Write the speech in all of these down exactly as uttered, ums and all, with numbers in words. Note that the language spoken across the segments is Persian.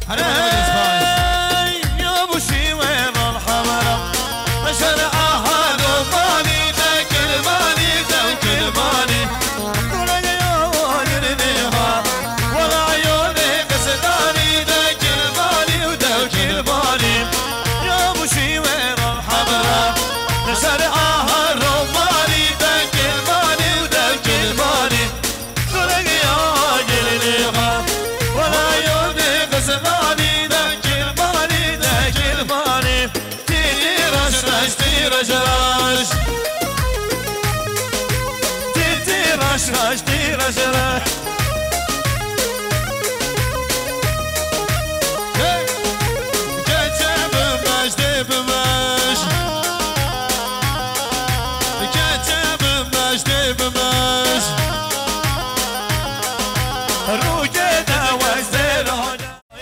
يا ابو شيوان الحمرا شرع هذا مالي ذاك المالي ذاك المالي طول عيون يرنيها ولا عيوني قصداني ذاك المالي وذاك المالي يا ابو شيوان الحمرا شرع هذا مالي ذاك المالي وذاك المالي طول عيون يرنيها ولا عيوني قصداني ذاك المالي ذاك المالي تيرش راش تيرش راش تيرش راش كتب ماش دب ماش كتب ماش دب ماش روجنا وزيرها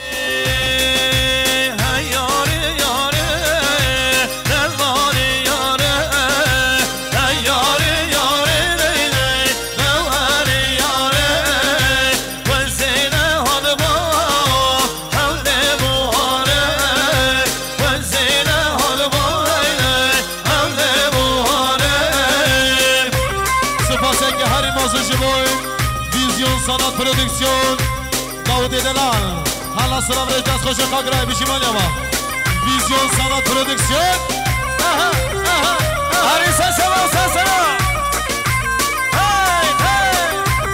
sanat prodüksiyon Davut Edelal hala sıra vereceğiz koşa kagra'yı bir şimal yama vizyon sanat prodüksiyon aha aha hari sesama sesama hey hey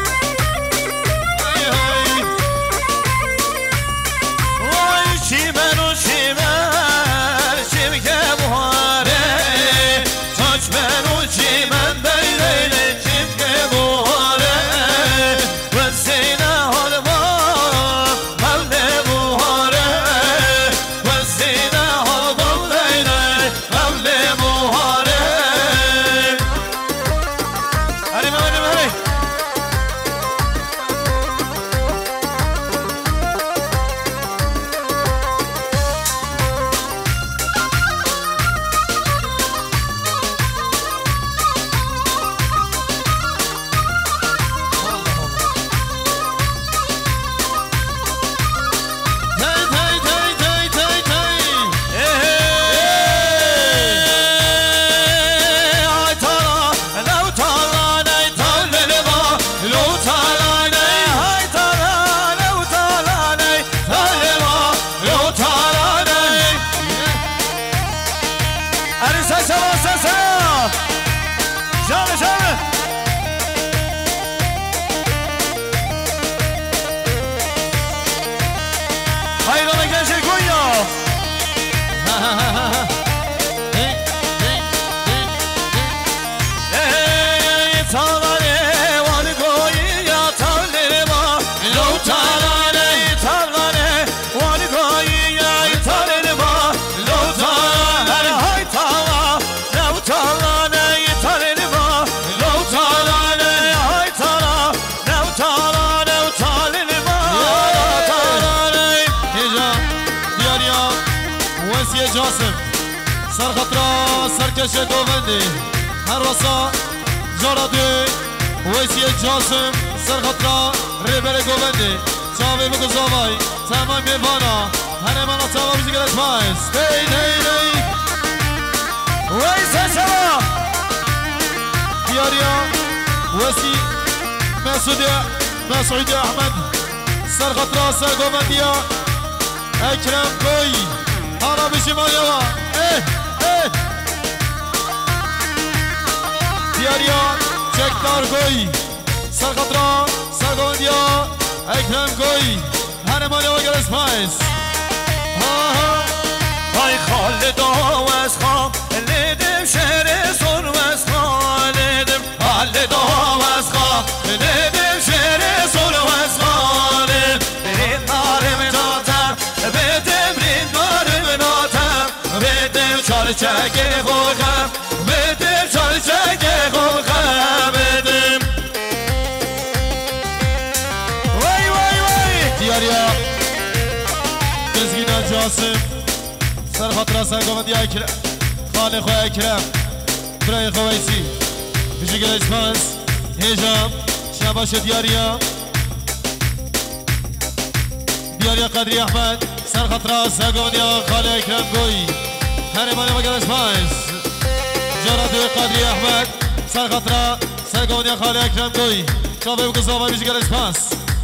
hey hey vay çimen o çimen çimke buhare saç ben o çimen beyleyle çimke buhare سر خطرا سرکش گووندی هر راسا جارا دوی ویسی جاسم سر خطرا ریبر گووندی چاوی بگو زاوای تمام میوانا هنه مانا تمام بیشی گرش مایز دی دی دی ویسی شما دیاریا ویسی مسعودی مسعودی احمد سر خطرا سر گووندی اکرم کوی هارا بیشی مانیوا اه اه دیاریا چکدار گوی سرخطرا سرگوندیا اکرم گوی هنمان و گرس پایز های خالدا و از خواب لیدم شهر سر و از خواب لیدم خالدا و از خواب لیدم شهر سر و از خواب برین نارم ناتم بدم رین نارم ناتم بدم چال چگه خوخم بدم چال چگه خوخم بدم وای وای وای دیاریا دزگینا جاسم سر خاطر سرگوندی اکرم خاله خواه اکرم برای خوایسی بیشی گل اسپانس هیجام شباش دیاریا دیاری قدری احمد سر خطرة سگونیا خاله اکرم گوی هر مانه مگرش پایز جارت قدری احمد سر خطرة سگونیا خاله اکرم گوی چاوه بگو زاوه بیش گرش پاس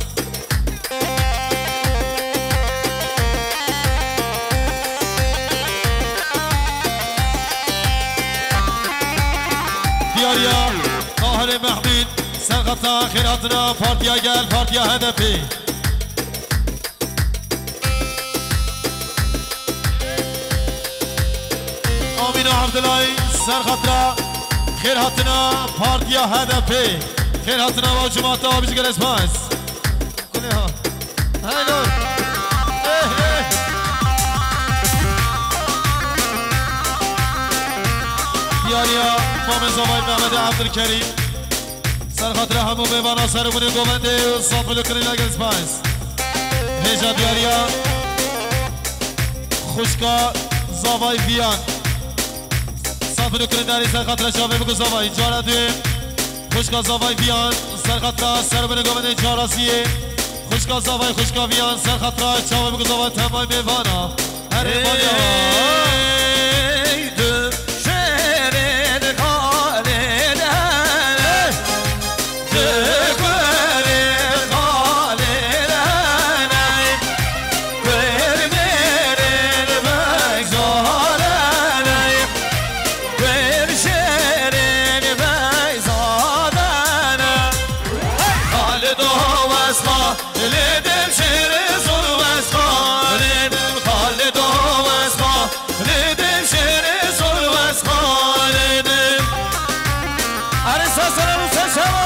دیاریا قاهر محمید سر خطرة خیراتنا پارتیا گل پارتیا هدفی آمین عبدالله سر خطرة خیر هاتنا پارتیا هدفی خیر هاتنا با جماعت ها بیشتر اسپاس کنی ها های نور دیاریا مام زوای محمد عبدالکریم سر خطرة همو بیوانا سر بونی گوونده و صاف لکنی لگر اسپاس هیجا دیاریا خوشکا زوای بیان صافی کنید داری سر خطره شاوه بگو زاوای جارا دوی خوشکا زاوای بیان سر خطره سر بنگو من جاراسیه خوشکا زاوای خوشکا بیان سر خطره شاوه بگو زاوای تمای میوانا هر ایمانی دو شهر خاله دهنه دو کور خاله دهنه کور میرن بگذارنه کور شهرن بگذارنه خالد و وزخا لیدم شهر زور وزخا لیدم خالد و وزخا لیدم شهر زور وزخا لیدم عرصا سلام سشما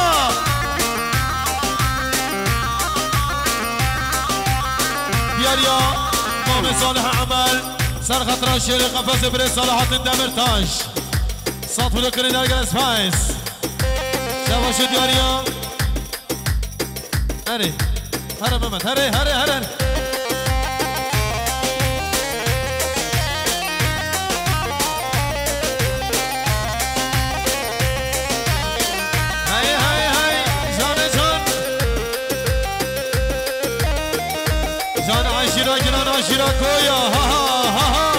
دیاریا قوم صالح عمل سر خطرة شیر قفص بری صالحات دمرتاش صاف لکنی درگر اسپایس شباش دیاریا هره هره محمد هره هره هره هی هی هی جان جان جان عشیرا گران عشیرا کویا ها ها ها ها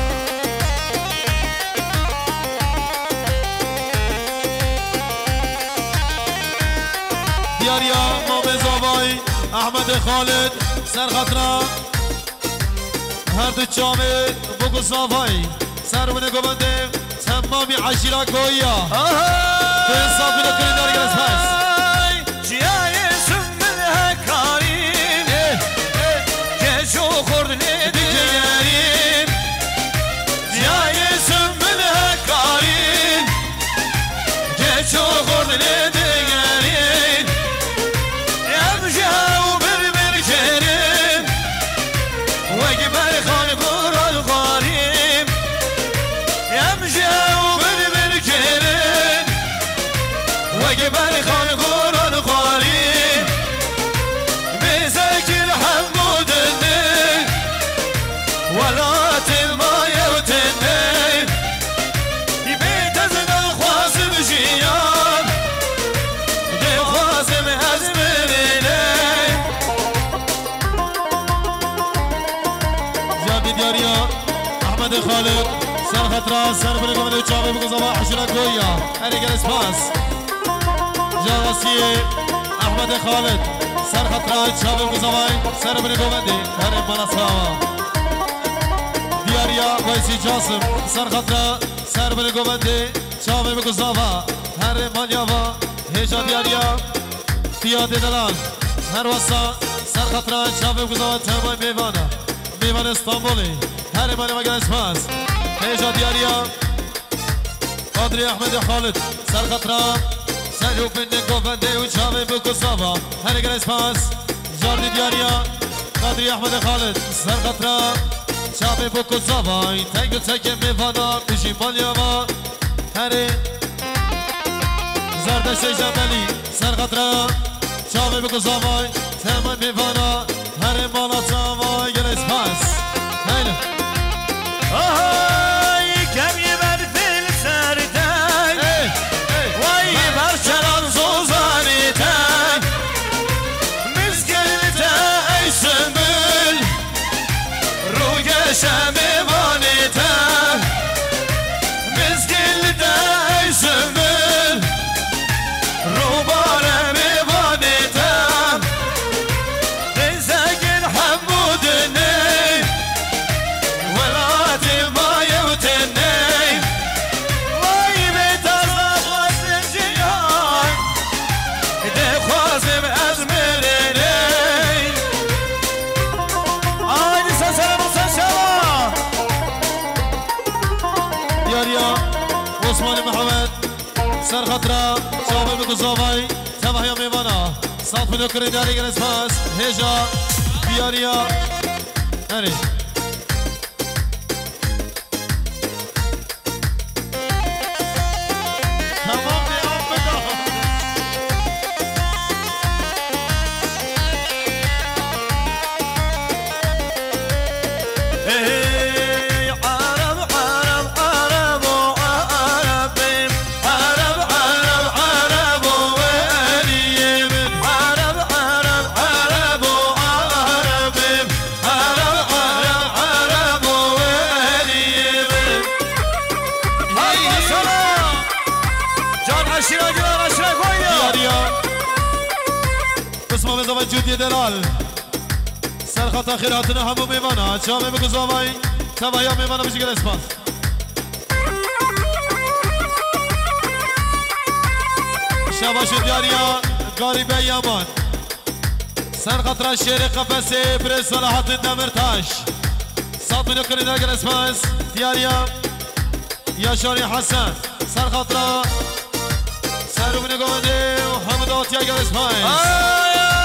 دیاریا مام زاوای احمد خالد سر خطرة هر دو جامعه بگو زاوای سر بونه گوانده تمامی عشیرا کویا تو انصافی نکنی داری از پس جیای سمن هکارین کشو خورد نیدی گرین جیای سمن هکارین کشو خورد نیدی گرین امجاو بربر کریم وگبر خان قرآن قاریم امجاو بربر کریم وگبر خان قرآن قاریم بذکر حمودنی ولات المايه وتني بيت ازنا خواسم جيان دي خواسم ازمريني جابي دياريا احمد خالد سر خطرة سر بنقوم من الجامعة بقصبا حشرة قوية هري جالس باس جارسي احمد خالد سر خطرة شابه بقصبا سر بنقوم من هري منصراوة دیاریا ویسی جاسم سر خطرة سر بنقوم من شابه بقصبا هري مانياوا هیجا دیاریا فیاد دلال هر وسا سر خطرة شابه بقصبا تمام میوانا میوان استانبولی هري مانيوا جالس باس هیجا دیاریا قادری احمد خالد سر خطرة سلو بنده گوونده و چاوه بکساوا هر گرس پاس جاردی دیاریا قادری احمد خالد سر خطرة چاوه بکساوا تنگ و تک میوانا پیشی مالیاوا هر زردش جمالی سر خطرة چاوه بکساوا تمام میوانا هر مالا چاوا گرس پاس هینا آهای کمی بر فیل سردن وای بر چران زوزانیتن مزگلتا ای سنبول شام وانیتم مزگل دایشمل روبارم وانیتم رزاقل حمودنی ولاتي ما يوتني وي بيت الرخص الجيان دي خوازم أزمرني آيدي سلام وسلام ياريا عثمان محمد سر خطرة شابه بكزاوي تبع يا ميوانا صوت من كري داري جلسفاس هجا بياريا هني جودي دلال سرخط خيراتنا همو ميوانا شامي بكزاوي تبع يا ميوانا بشكل اسباس شاباش دياريا قاري بيامان سرخط رشير قفسي بريس صلاحات الدمرتاش صوت من يكري دارك الاسباس دياريا يا شاري حسن سرخط را سرو من قوندي وحمدات يا الاسباس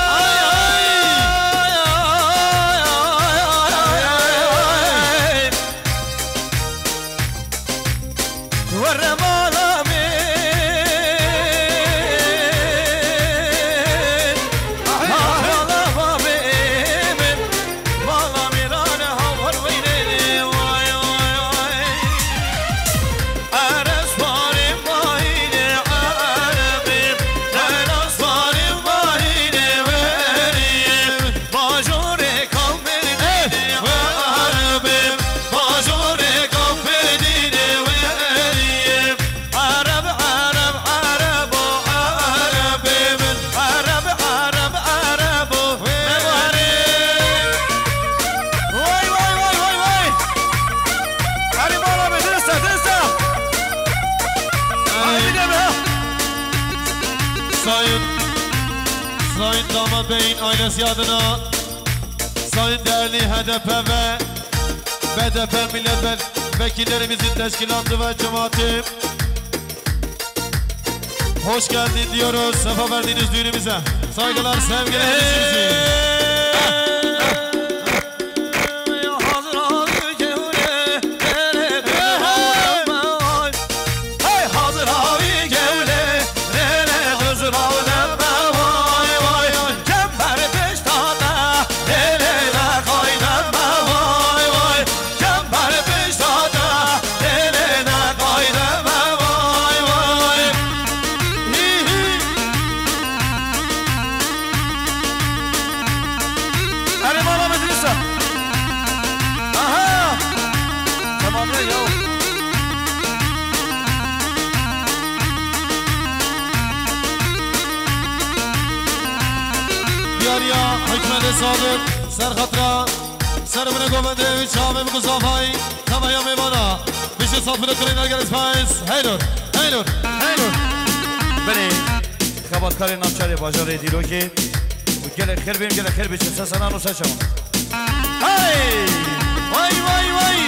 Sayın damat beyin ailesi adına sayın değerli H D P ve B D P milletvekillerimizin teşkilatı ve cemaati hoş geldin diyoruz. Sefa verdiğiniz düğünümüze saygılar, sevgiler sizi. صادق سر خطرة سر من قومنده وشامي بقصافاي تما يا ميوانا بيش صوت من كرينا جالس فايز هيلور هيلور هيلور بني خبر كاري نامشاري باجاري ديروكي وجل خير بيم جل خير بيش سسنا نو سچم هاي واي واي واي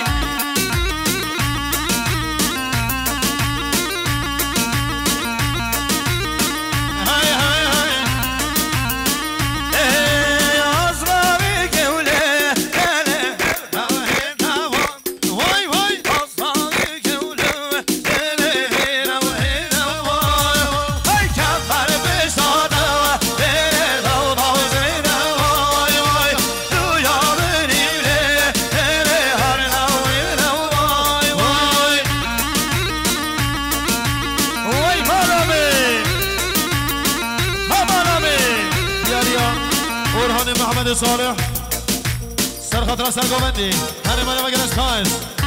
سرخطرة سرگوبندی هنه منه مگر اسپایس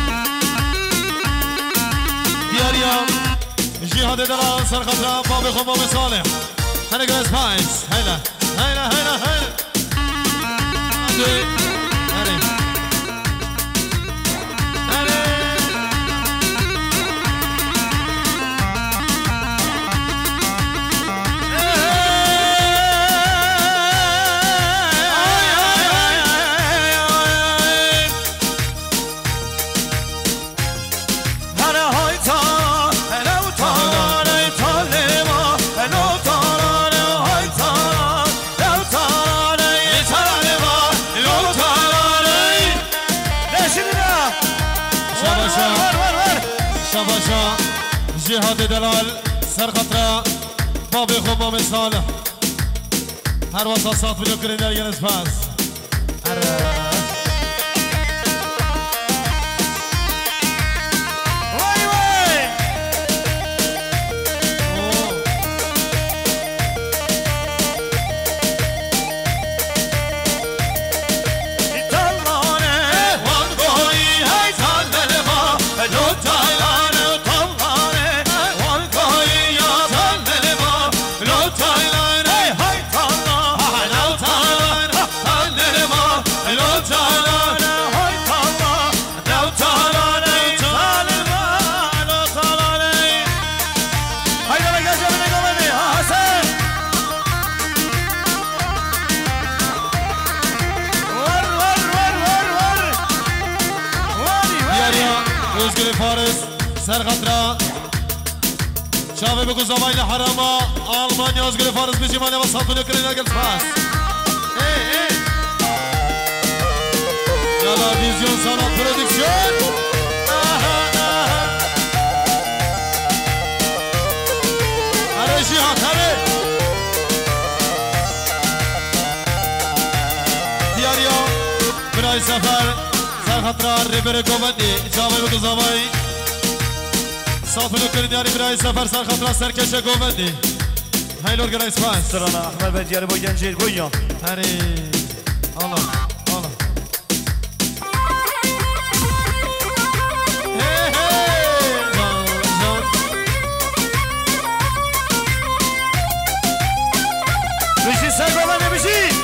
دیاریا جهاد دلال سرخطرة باب خون باب صالح هنه مگر اسپایس هیلا هیلا هیلا هیلا هنه جهاد دلال سرخطرة بابي خوب بابي صالح هر واسه صاف بلو کرین در ینس پاس وای وای ایتالانه وان گویی های تاله ما دو تایلانه فارس سرخطرة شافي بكو زباين حرامة ألمانيا أزغل فارس بيجي مانيا وصلت نكرين أجل سباس إيه إيه يلا فيزيون سانا برودكشن هري جهاد هري دياريا براي سفر سرخطرة ريبر كومندي شافي بكو زباين صافلو كرنياري براي سفر سرخطرة سركشة كومندي هاي لور جراي سباس سرانا أحمد بن دياري بو جنجيل بويا هري الله الله هي هي بشي سرقومندي بشي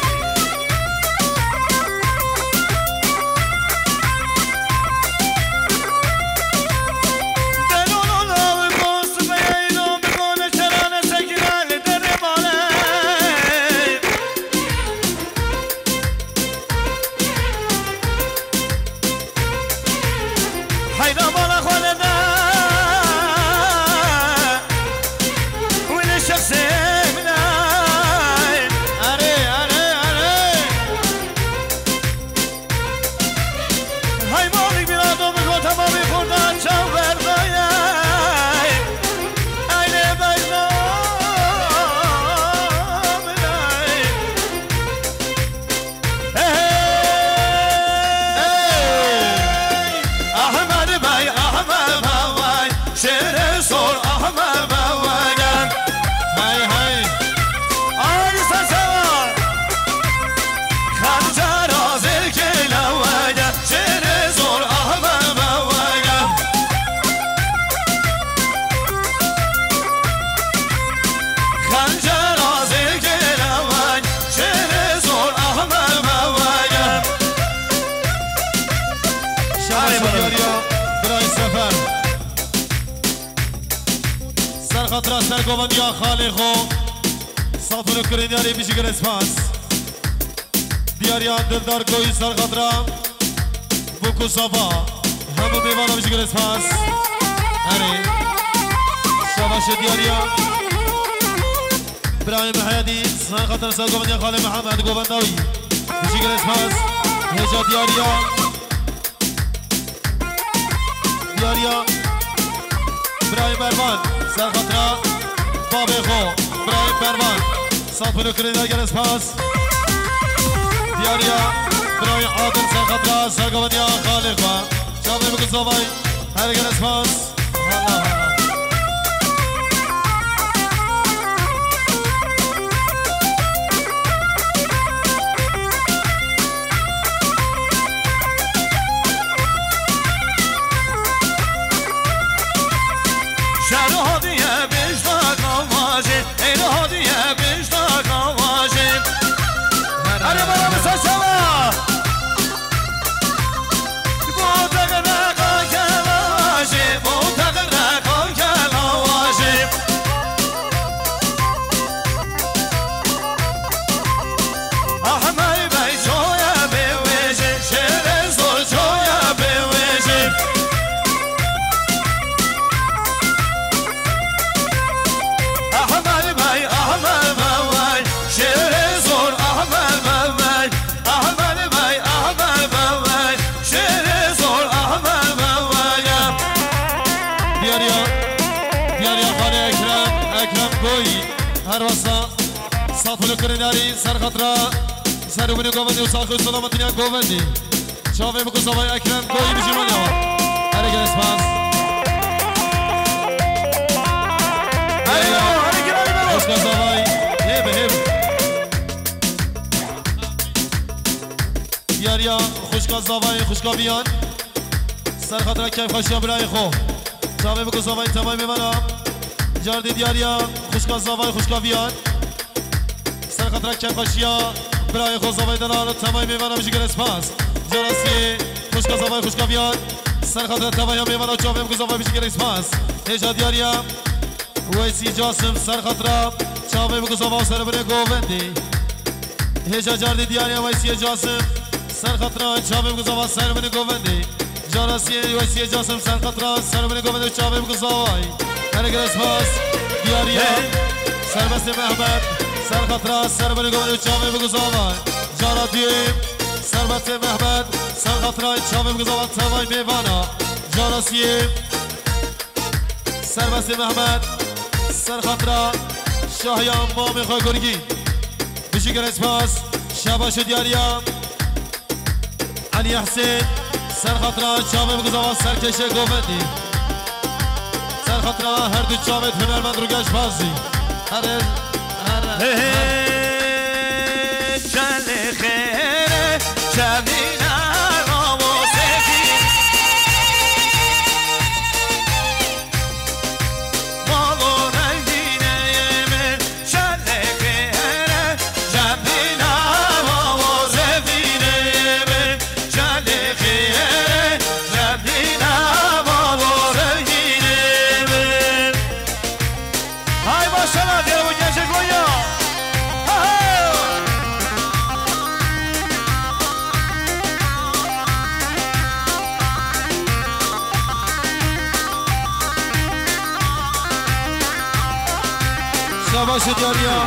سرخطرة سرگومندی خالقو صافلو کرنیاری بیشی گر اسپاس دیاریان دلدار کوی سرخطرة بوکو صفا همو بیوانا بیشی گر اسپاس هری شباش دیاریا برایم حیادی سرخطرة سرگومندی خالق محمد گوبنداوی بیشی گر اسپاس هجا دیاریا دیاریا برایم بربان سرخطرة بابي خو برايم برمان صافلو كريدر جلس باس دياريا برايم عادل سرخطرة سرقوانيا خالقا شابي بكل صوباي هاي جلس باس الله صاف الكرناري سر خطرة سر من قومني وساخو سلامتني قومني شافي بكو صباي أكرم كوي بيجي من يوم هري جلس باس هري هري هري خوشكا صباي هيب هيب ياريا خوشكا صباي خوشكا بيان سر خطرة كيف خشيا براي خو شافي بكو صباي تمام منا جاردي دياريا خوشكا صباي خوشكا بيان سر خطرة كيف خشيا براي خو صباي دلال تمام منا بيجي جلس باس جلسي خوشكا صباي خوشكا بيان سر خطرة تمام منا شافي بكو صباي بيجي جلس باس هجا دياريا ويسي جاسم سر خطرة شافي بكو صباي سر بني قوفندي هجا جاردي دياريا ويسي جاسم سر خطرة شافي بكو صباي سر بني قوفندي جلسي ويسي جاسم سر خطرة سر بني قوفندي شافي بكو صباي هري جلس باس دياريا سر بس محمد سر خطرة سر بني قوفندي شافي بكو صباي جارتي سر بس محمد سر خطرة شافي بكو صباي تمام ميوانا جلسي سر بس محمد سر خطرة شاهيان مامي خواه گرگی بشی گرس پاس شباش دیاریا علی حسین سر خطرة چاوه بگذاوا سر کشه گوفندی سر خطرة هر دو چاوه هنرمند رو گشت بازی هر هر چل خیره چلین شباش دیاریا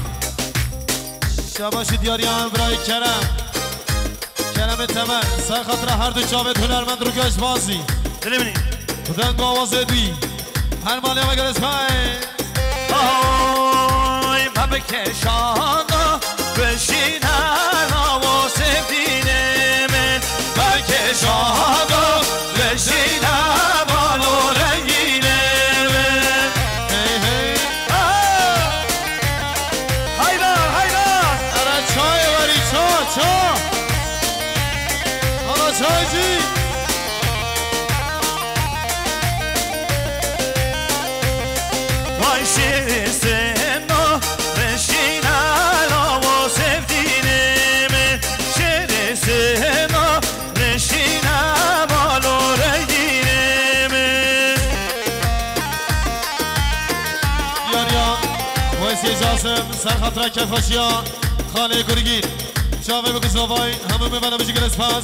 شباش دیاریا برای کرم کرم تمام سر خطره هر دو چاوت هنرمند رو گشت بازی دلی دنگ آواز دوی هر مالی هم اگر اسمای آی بکشانا بشین هر آواز دینه من بکشانا بشین هر بالو رنگینه من هی هی هایدار هایدار اره چای وری چا چا حالا چای جی وای شیر سنا بشین هر آواز دینه من شیر سنا بشین هر بالو رنگینه من دیاریا ویسی جاسم سر خطره کفاشیا خانه گرگین چاوه بگو زوای همه میبنه بشی گرس پاس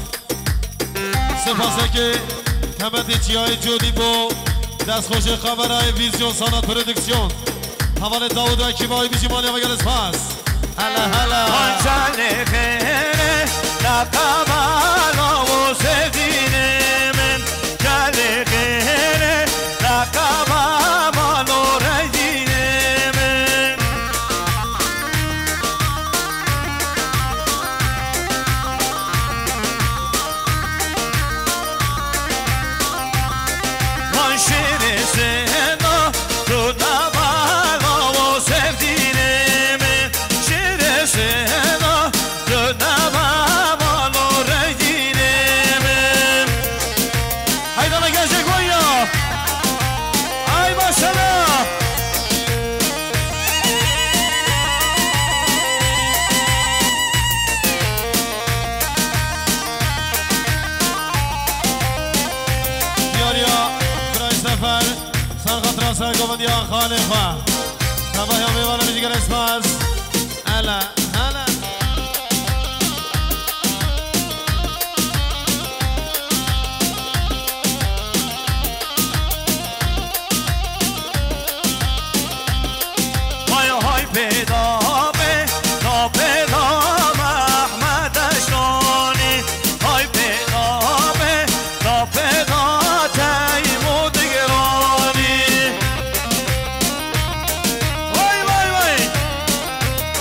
سپاسه که همه دیچی های جودی بو دست خوش خبرهای ویزیون سانات پردکسیون حوال داود و کیمایی بیشی مالی و گرس پاس هلا هلا آنچه خیره لقبال آواز دینه من چل خیره لقبال آواز دینه من وان شیر سنا رو نبال آواز دینه من شیر سنا رو نبال آواز دینه من هایدانا گرچه گویا ای ماشالله دیاریا برای سفر سر خطره سر گوندیان خانه خواه تبایی هم میبانه بیشی گرس پاس هلا هلا های های پیدا به تا پیدا محمد اشکانی های پیدا به تا پیدا تیمود گرانی وای وای وای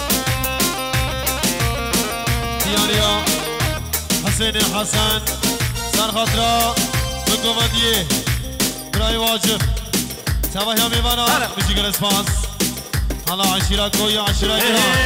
حسن سر خاطرا بگومدیه برای واجب تباهی هم میوانا میشی گل اسپاس حالا عشیره گوی عشیره گرام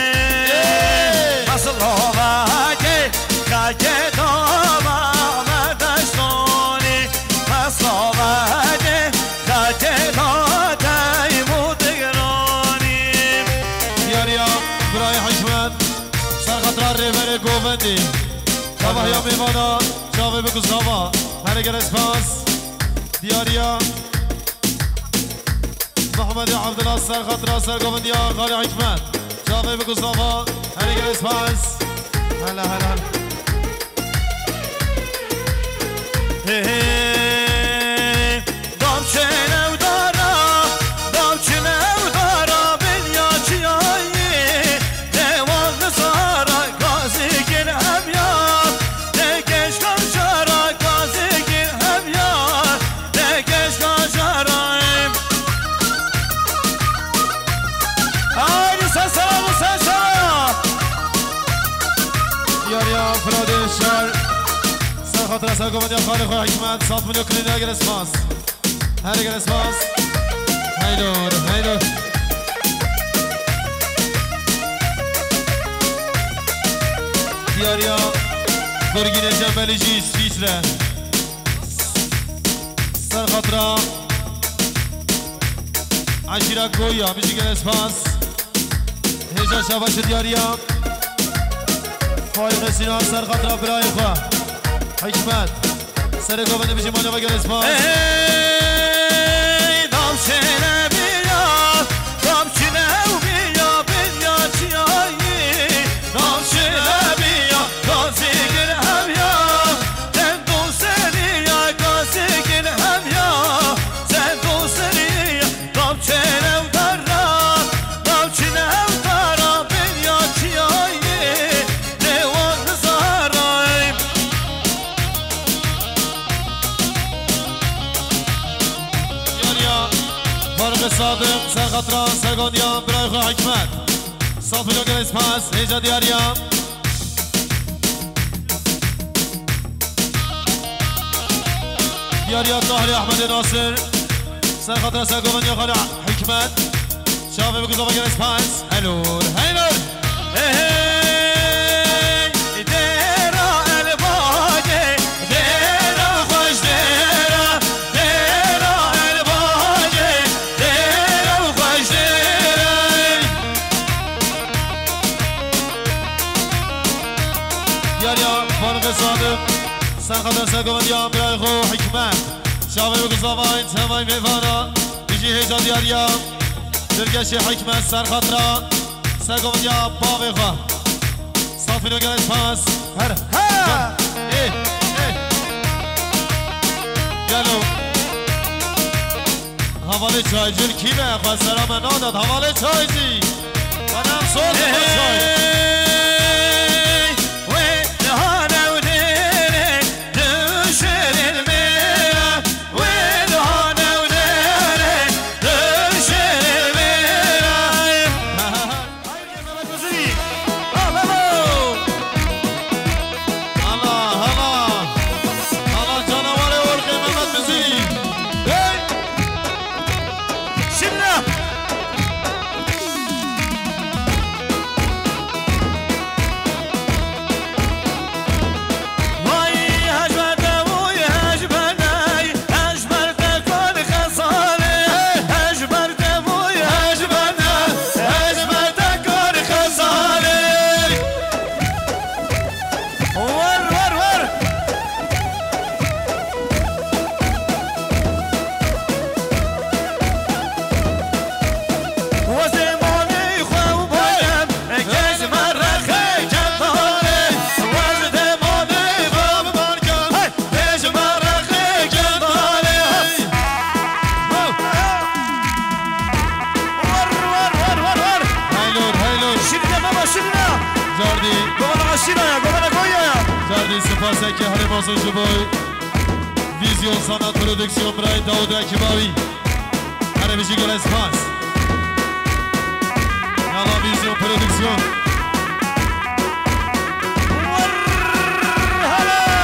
اصل آمده خاک داما مدشتانی اصل آمده خاک داده مدگرانی دیاریا برای حکمت سر خاطرا ریور گووندی تباهی هم میوانا جاوه بگو زاوا هر گل اسپاس دیاریا محمد عبدالناصر خاطر سر گووندی غالی حکمت جاوه بگو زاوا هر گل اسپاس هلا هلا دام چه نو دارا دام چه نو دارا بنیا چی آیی دیوان سارا گازی گل هم یار نگش کاشارا گازی گل هم یار نگش کاشارایم آیی سن سلام و سن شما دیاریا فراد شار سر خاطر سر گووندی خالی خوی حکمت سات ملیو کلینی هر گل اسپاس هر گل اسپاس هیدور هیدور دیاریا گرگین جنبلیجی سویسره سر خاطر عشیره گویا میشی گل اسپاس هجا شباش دیاریا فایق سینا سر خاطر برای خواه حکمت سر گوونده میشی مالا و گل اسپاس دام چه نبیا دام چه نبیا بیا چی آیی دام چه نبیا گازی گل هم یا زن دوسری یا گازی گل هم یا زن دوسری دام چه نو دارا دام چه نو دارا بیا چی آیی دیوان زارایم فارغ صادق سر خاطران سرگاندیان برای خواه حکمت صاف ملیون گل اسپاس هیجا دیاریا دیاریا طاهری احمد ناصر سر خاطر سرگاندیان خالی حکمت شافه بگو زاوا گل اسپاس هلور هلور دیرا الباگه دیرا خوش دیرا دیرا الباگه دیرا خوش دیرا دیاریا فارغ صادق سر خاطر سرگاندیان برای خواه حکمت شافه بگو زاوا این تمای میوانا بیجی هیجا دیاریا درگشی حکمت سر خاطران سر گووندیا باقی خواه صافی نو گل اسپاس هر ها ای ای گلو حواله چای جون کیمه خواه سرام ناداد حواله چای جی منم سوز خواه چای سپاسه که هر ماسون شبای ویزیون سانات پرودکسیون برای داود اکباوی هر بیشی گل اسپاس یالا ویزیون پرودکسیون هلا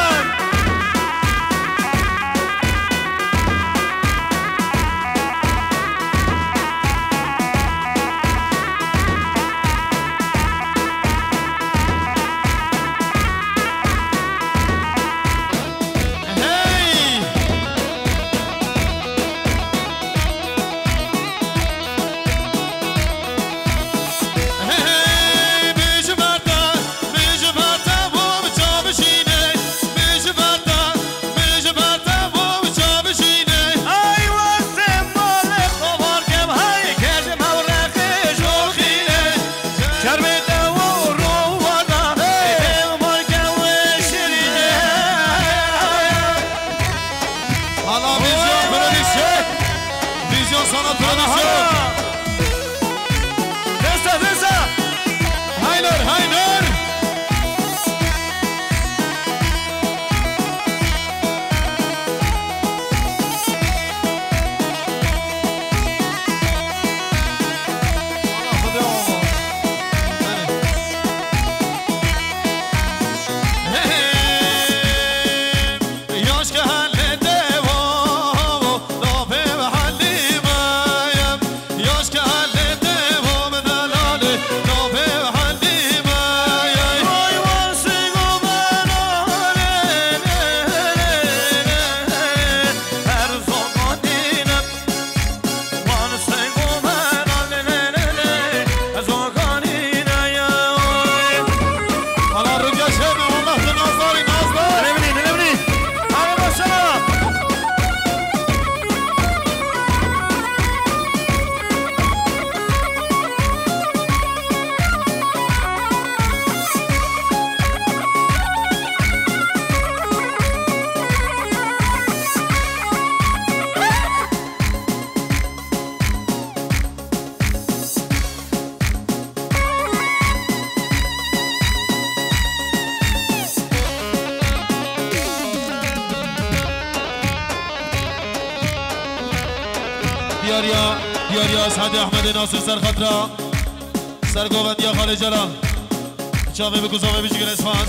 دیاریا دیاریا از حد احمد ناصر سر خطرا سرگوبندیا خاله جلال چاوه بگذاوه بیشگر اسفانس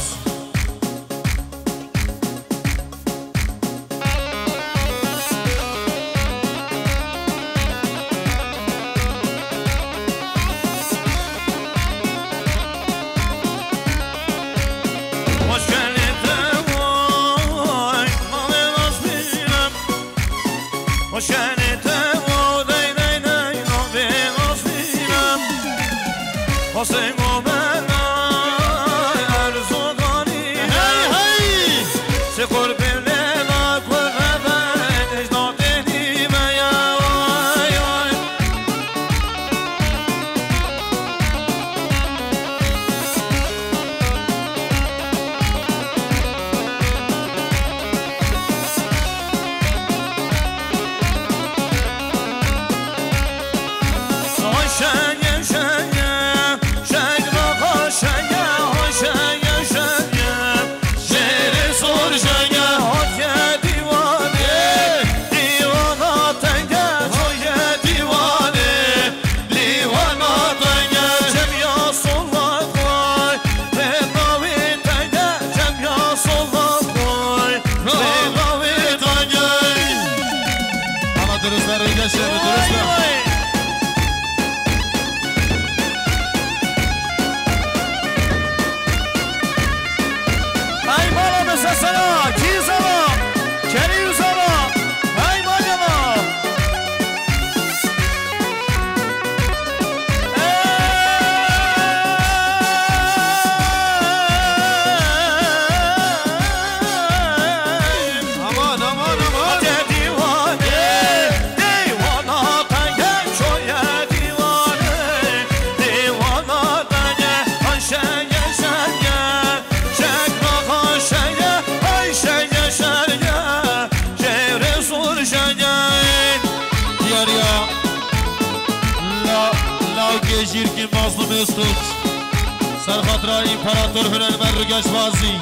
سر خاطر امپراتور هنرمند رو گشت بازی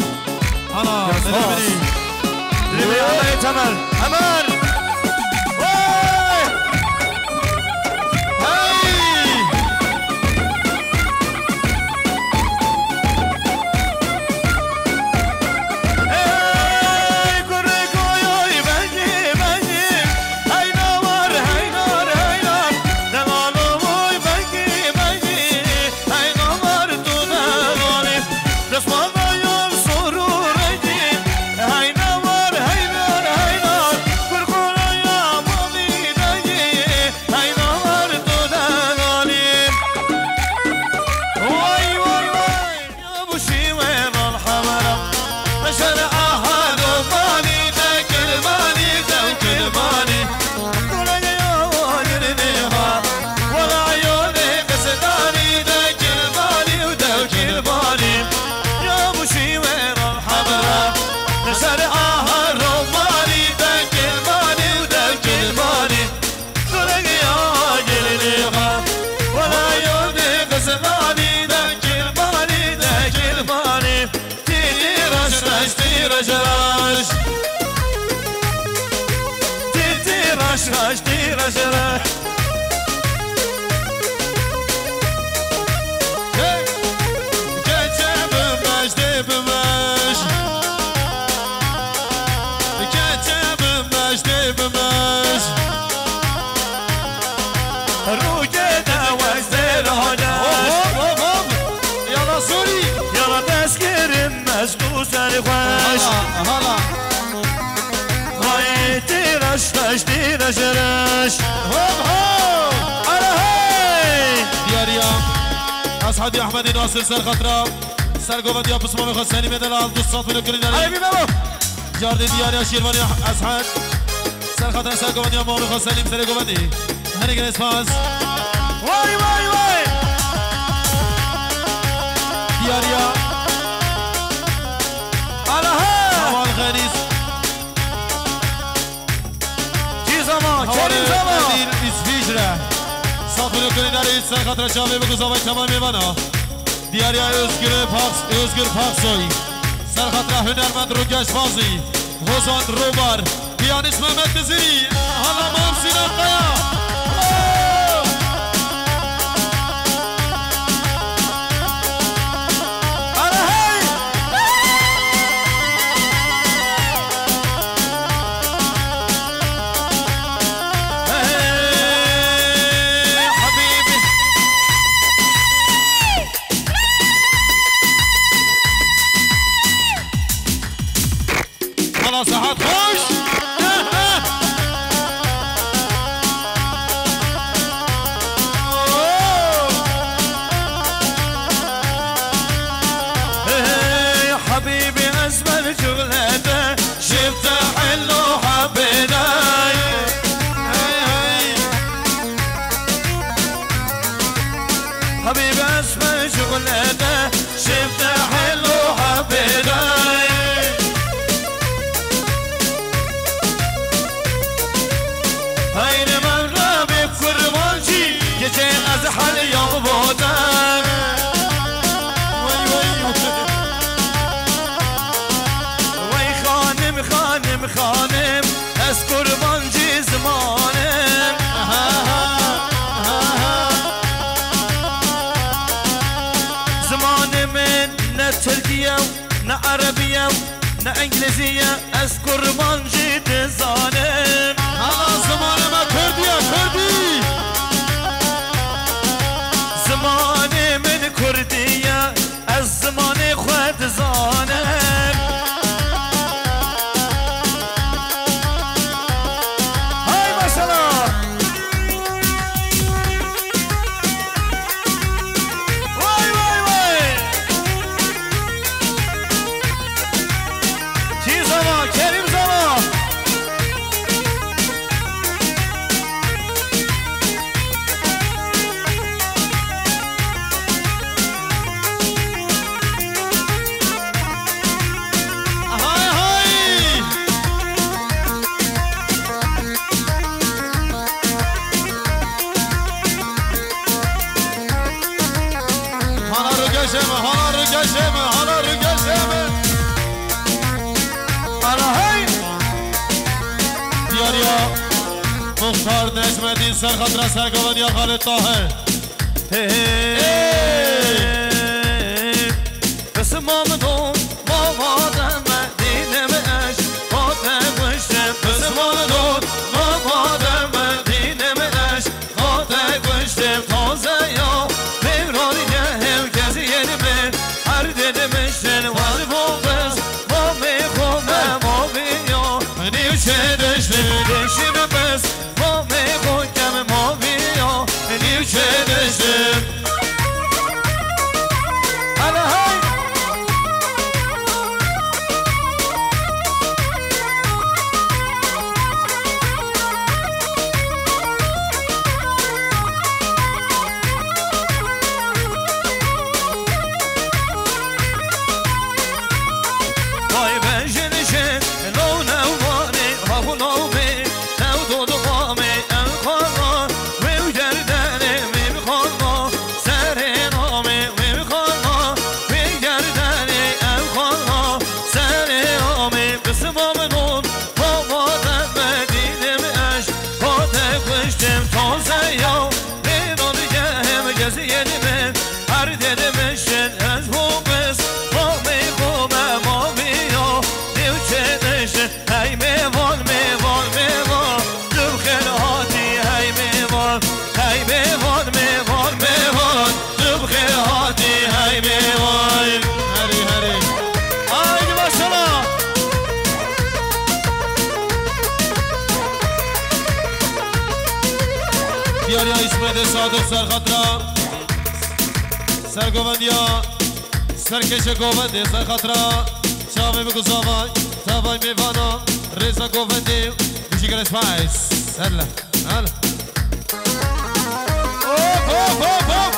انا ببینی ببینی آقای تمر امر حدی احمد ناصر سر خطرا سرگوبند یا پسمان خسانی مدلال دوستات منو کردن علی بابا جارد دیاری شیروانی اسحد سر خطرا سرگوبند یا مامو خسانی سرگوبندی هنگن اسپاس وای وای وای دیاریا آله حوال خانیس چی زمان کریم زمان اسفیجره ساتونو کردن سر خطرا شاوه بگذاوی تمام میوانا دیاریا özgür پاکس özgür پاکسوی سر خطرا هنرمند رو گشت بازی حسن روبر پیانیست محمد نزیری حالا مام سینم قیا خلاص صحت خوش حبيبي أزمن شغلته شفت حلو حبينا حبيبي أزمن شغلته شفت حلو حبينا هاي مرة بفكر مالجي يجي أزحل يوم بودان خانم خانم از قربانجی زمانم زمان من نه ترکیه نه عربیه نه انگلیزیه از قربانجی دزانم ها زمان ما کردیه کردی زمان من کردیه از زمان خود زانم مختار نجمدین سر خاطر سرگوان یا خالد طاهر بس مامدون مامادم مدینم اش خاطر گوشتم بس مامدون مامادم مدینم اش خاطر گوشتم تازه یا بیرانیه هم کسی یعنی به هر دیدمشتن ولی بابز ما میخوامه ما بیا نیوچه دشتم دشتم بس ما میخوام ما بیا نیوچه دشتم دیاریا اسمت صادق سرخطرا سرگوندیا سرکش گوونده سرخطرا شامه بگو زاوای زاوای میوانا رزا گوونده بشیگر اسپایس هلا هلا اوپ اوپ اوپ اوپ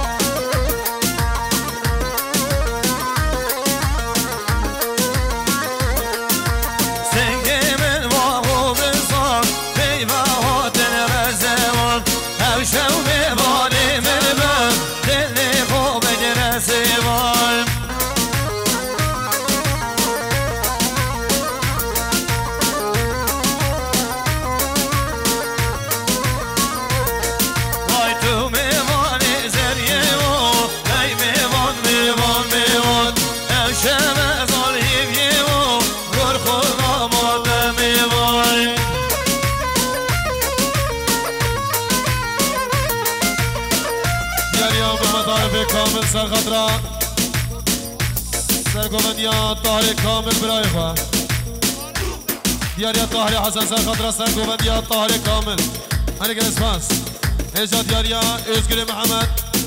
کامل سرخطرا سرگوندیا طاهر کامل برای خواه دياريا طاهري حسن سر خاطر سر قوبنديا طاهري كامل هني جلس فاس اجا دياريا ازقري محمد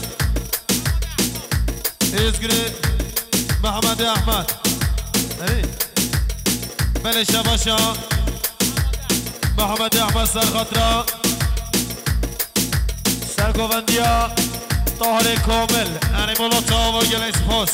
ازقري محمد احمد هني بلش يا باشا محمد احمد سر خاطر سر قوبنديا طاهري كامل هني مولوتا و جلس فاس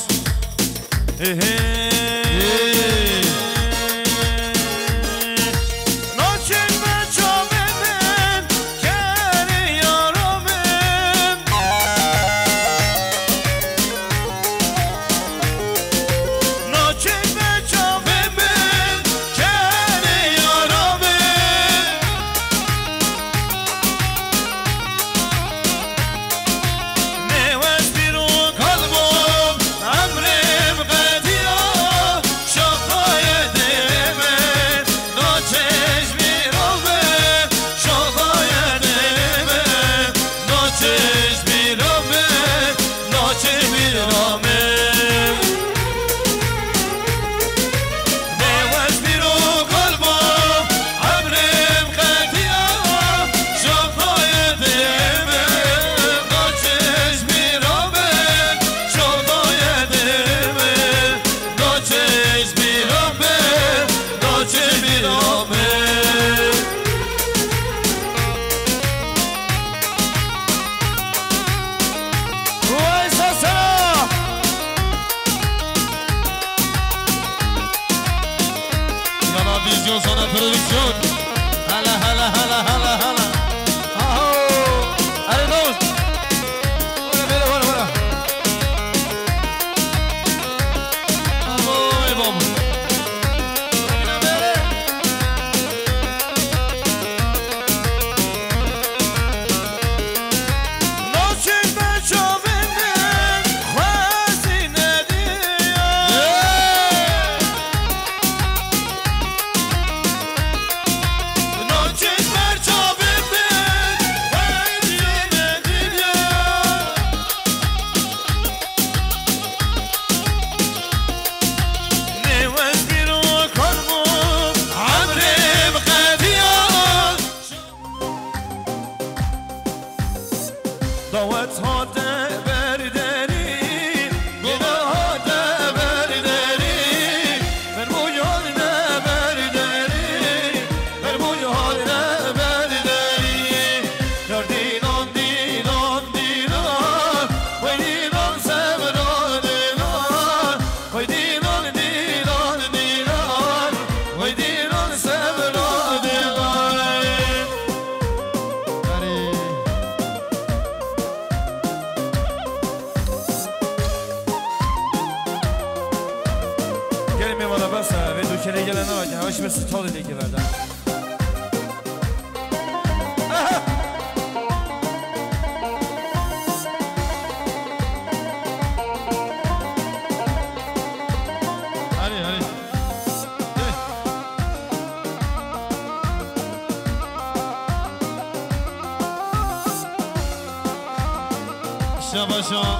شباشا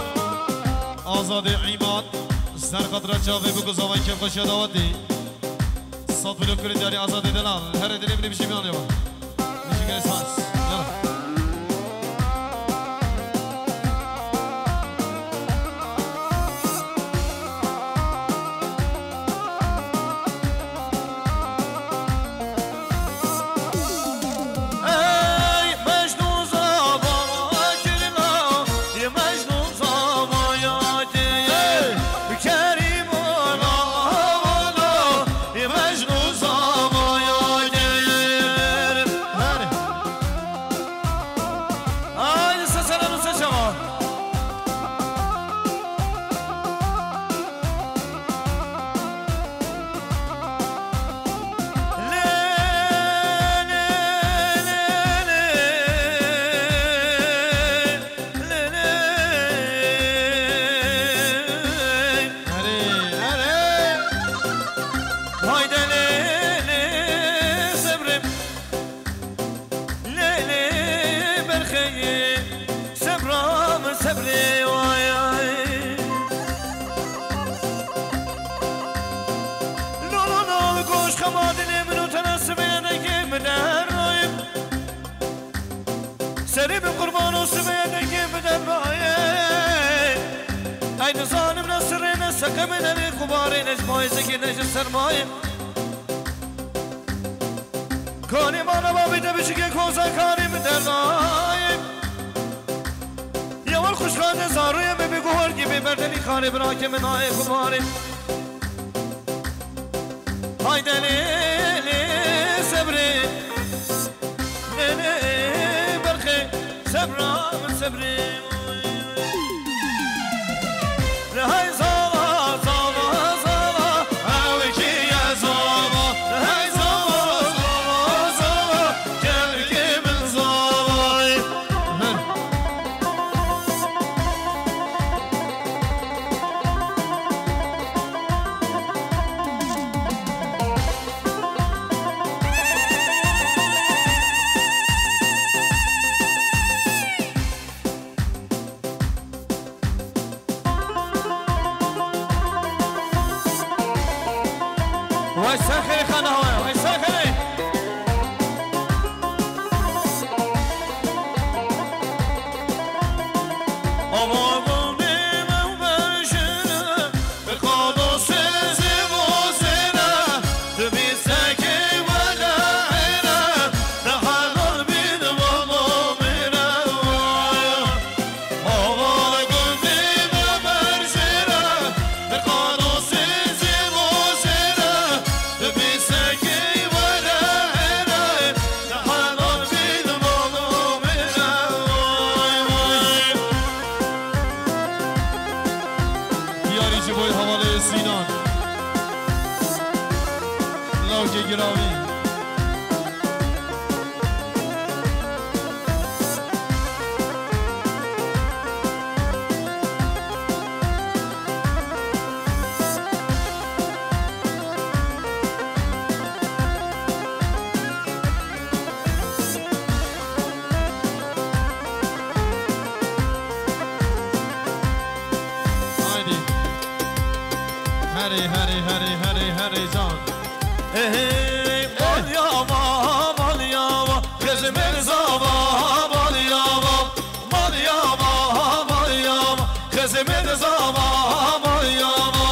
آزاد ایمان سر خاطر چاوی بگو زمان که خوش داوتی صد بلو کری داری آزاد دلال هر دلی بلی بشی میان یمان بشی که اسمانس یلا دوسمه دکی بدن مایه این ظالم نصره نسکم نمی کباری نجمای زکی نج سرمایه کانی مانا با بیده بچی که کوزا کانی بدرنایه یوال خوشخانه زاروی می بگو هرگی بی بردنی خانه برا که منای کباری های دلیلی صبری دلی برخی صبرام صبری رهای زاوا زاوا زاوا اوی کی یا زاوا رهای زاوا زاوا زاوا گل کی من زاوای وای سخری خانه های وای سخری آوازونی من بشنه به قادوس زیبازنه تو بی سکی و لحنه نحنال بین بابا منه آوازونی من بشنه به قادوس زیبازنه تو بی سکی و لحنه نحنال بین بابا منه یاری جبوی حواله سینان لاوک گرامی haydi هری هری هری هری هری جان Ey Malyava, Malyava, kızım Erzava, Malyava, Malyava, Malyava, kızım Erzava, Malyava.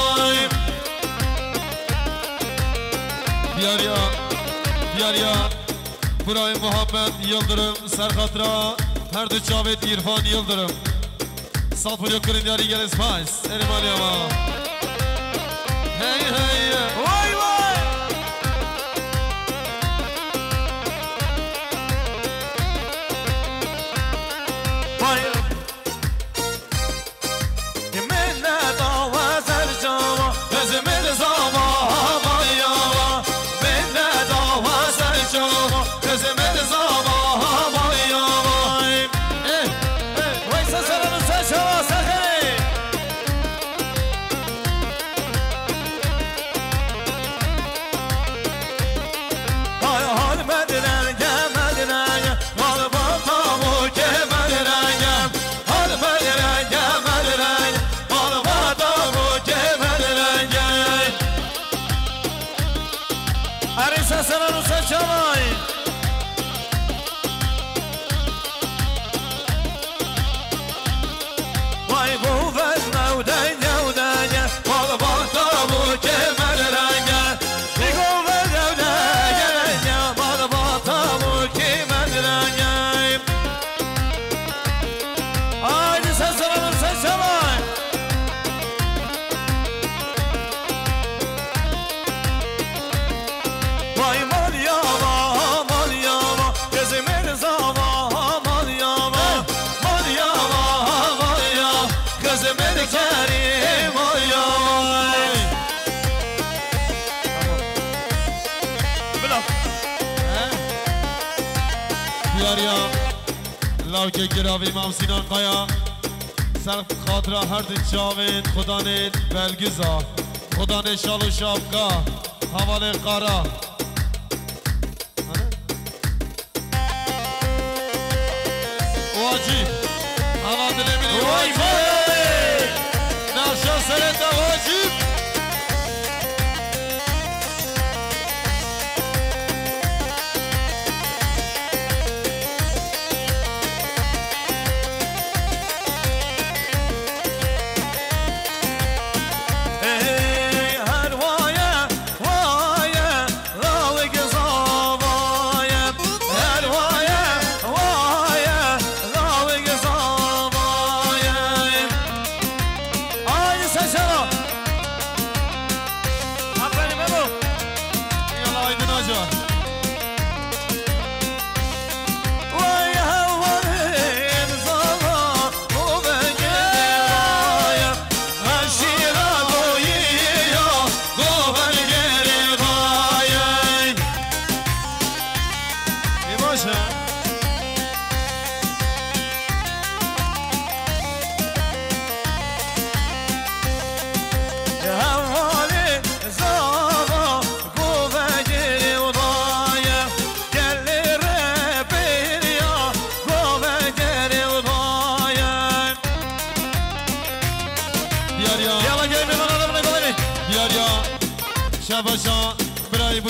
Diyarya, Diyarya, burayı Muhammed Yıldırım, Serhatıra, her de Cavit İrfan Yıldırım. Salpulyo kırın yari geles pays, erim aliyama. Hey hey, Vay vay. Vay. Yeminle dava sercava, kızım Erzava, Malyava, yeminle dava sercava, kızım Erzava, Malyava. eh, Vay saçlarını saçava sakın. Hay hal medine gemedine hal batamu gemedine hal medine gemedine hal batamu gemedine Arisa saçlarını saçava. Vay bu vezne udenya udenya Val bata bu kemer renge Digo vezne udenya Val bata bu kemer renge Haydi sen sarılır sen çalay Vay Malyava, Malyava Kızım Erzava, Malyava Malyava, Malyava Kızım Erkerim, Malyava Bilal Diyarya, لاوک گرامی امام سینان قایا سر خاطر هر دن جاوید خدا نید بلگزا خدا نید شال و شابگا حوال قارا واجی حوال دلمینی واجی نقشا سرت واجی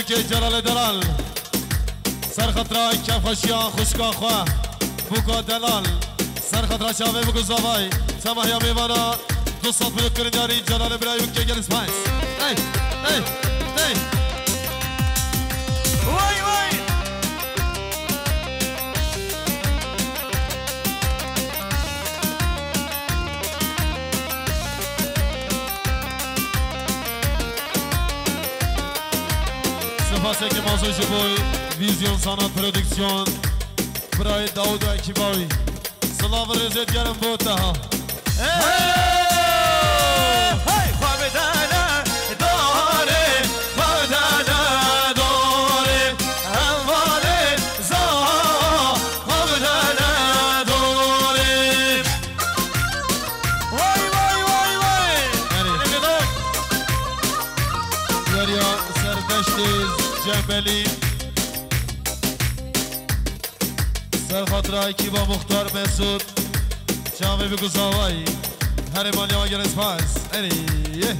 بوکی جلال دلال سر خطرای کف خشیان خوشکا خواه بوکا دلال سر خطرای شاوه بگو زاوای سماهیا میوانا دو سات بلو کرنیاری جلال برای بوکی گل اسپایس ای ای ای وای وای سپاسه که موضوع شبوی ویزیون سانات پرودکسیون برای داود و اکیبای سلاو رزید گرم بوده ها خواب دانا داره خواب دانا داره اموال زها خواب دانا داره وای وای وای وای دریا سردشت جبلی سر خاطر کی با مختار مسعود جامعه بگو زاوایی هر مالی آگر اسپاس ای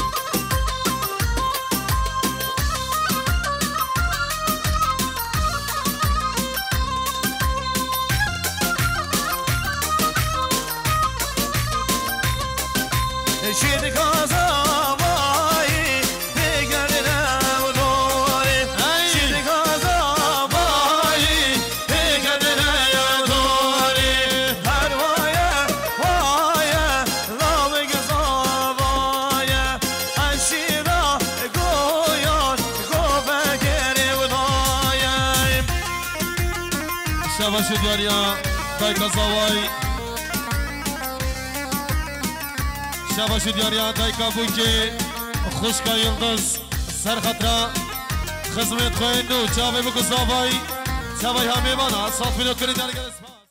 شید کازاوایی دیگر نوداره شید کازاوایی دیگر نوداره هر وایه وایه لامگ زاوایه اشیرا گویان گوبه گریونایه شباش دریا دایکا زاوایی شباش دیاریا دایکا بوکی خوشکا یلدز سر خطرا خزمت خوین نو چاوه بگو زاوایی چاوه همه بانا سات میلو کری درگر اسپاس